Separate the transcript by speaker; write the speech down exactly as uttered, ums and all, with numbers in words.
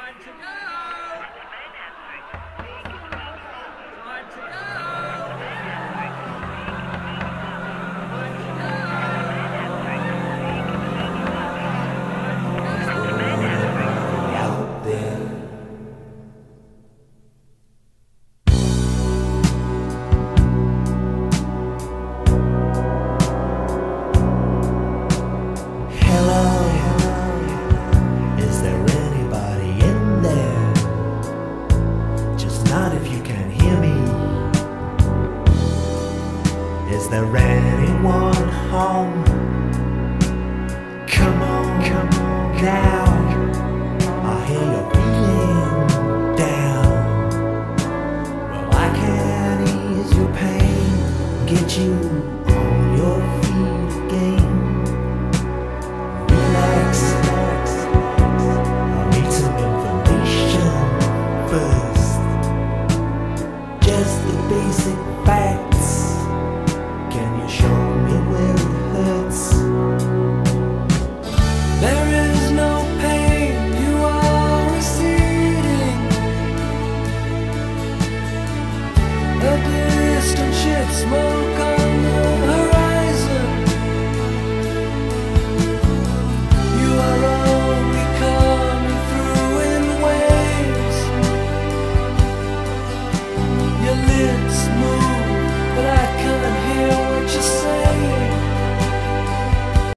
Speaker 1: Is there anyone home? Come on, come on now. I hear you're feeling down. Well, I can ease your pain, get you